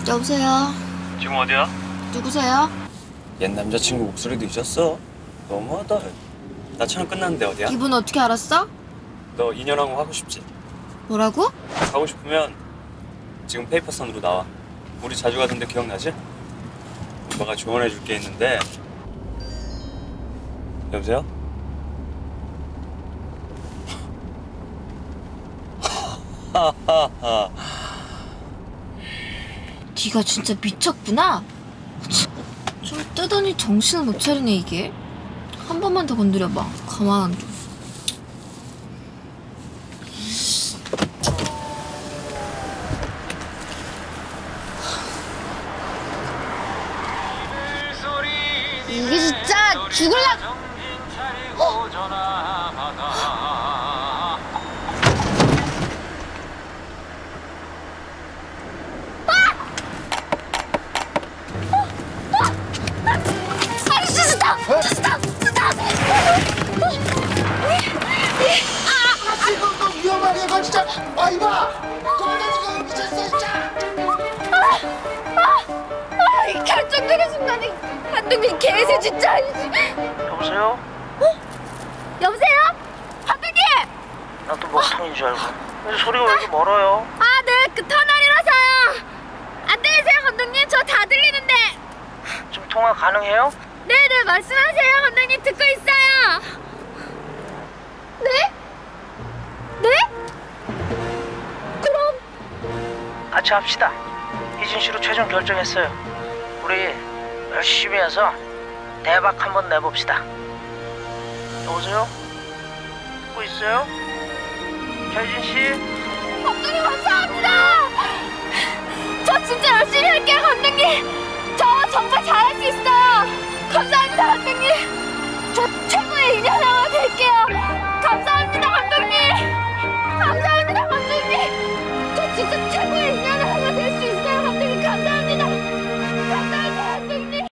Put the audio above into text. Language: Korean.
여보세요? 지금 어디야? 누구세요? 옛 남자친구 목소리도 잊었어? 너무하다. 나 촬영 끝났는데 어디야? 이분 어떻게 알았어? 너 인연왕후 하고 싶지? 뭐라고? 가고 싶으면 지금 페이퍼선으로 나와. 우리 자주 가던데 기억나지? 오빠가 조언해 줄 게 있는데. 여보세요? 하하하. 네가 진짜 미쳤구나? 좀 뜨더니 정신을 못 차리네 이게. 한 번만 더 건드려봐. 가만 안 둬. 이게 진짜 죽을라. 이거 위험하게 이거 진짜. 아 이봐. 너나 지금 미쳤어 진짜. 이 결정적인 순간에 한동민 개새 진짜. 여보세요? 여보세요? 감독님! 나도 먹통인 줄 알고. 근데 소리가 왜 이렇게 멀어요? 아, 네, 그 터널이라서요. 안 들리세요, 감독님? 저 다 들리는데. 지금 통화 가능해요? 네네, 말씀하세요, 감독님. 듣고 있어요. 네? 네? 그럼 같이 합시다. 희진 씨로 최종 결정했어요. 우리 열심히 해서 대박 한번 내봅시다. 여보세요? 듣고 있어요? 최진 씨? 감독님 감사합니다. 저 진짜 열심히 할게요, 감독님. 저 정말 잘할 수 있어요. 감사합니다, 감독님. 저 최고의 인연왕 될게요. 감사합니다.